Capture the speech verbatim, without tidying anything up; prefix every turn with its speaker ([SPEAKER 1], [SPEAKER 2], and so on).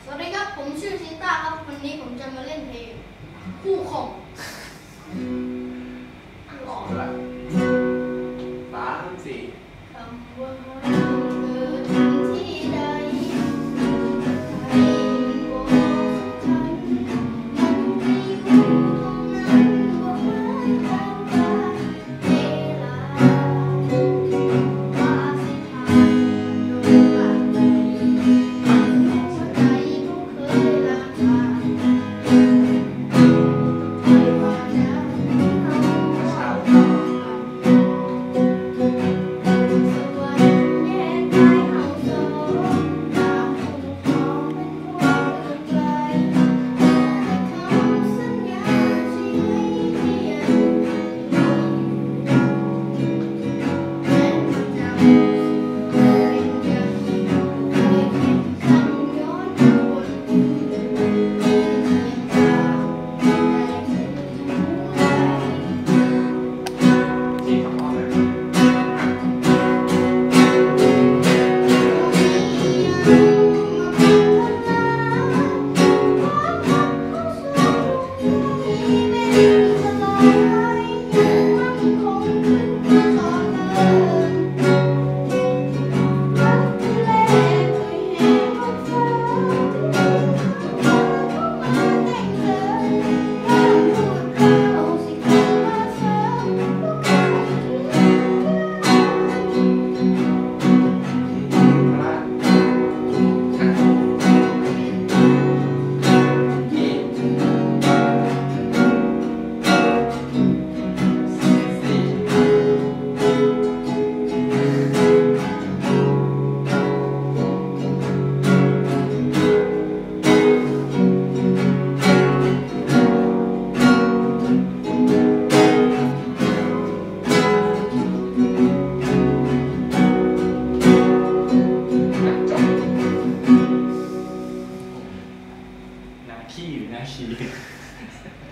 [SPEAKER 1] สวัสดีครับผมชื่อชิต้าครับวันนี้ผมจะมาเล่นเพลงคู่ของหลอกละ
[SPEAKER 2] สามสี่
[SPEAKER 1] คำว่าเกิดที่ใดใครมันบอกฉันมันมีคู่ตรงนั้นว่าเหมือนกันว่าเวลาว่าสิผ่านโดยบางทีหัวใจก็เคยละลาย
[SPEAKER 2] ขี้หรือหน้าขี้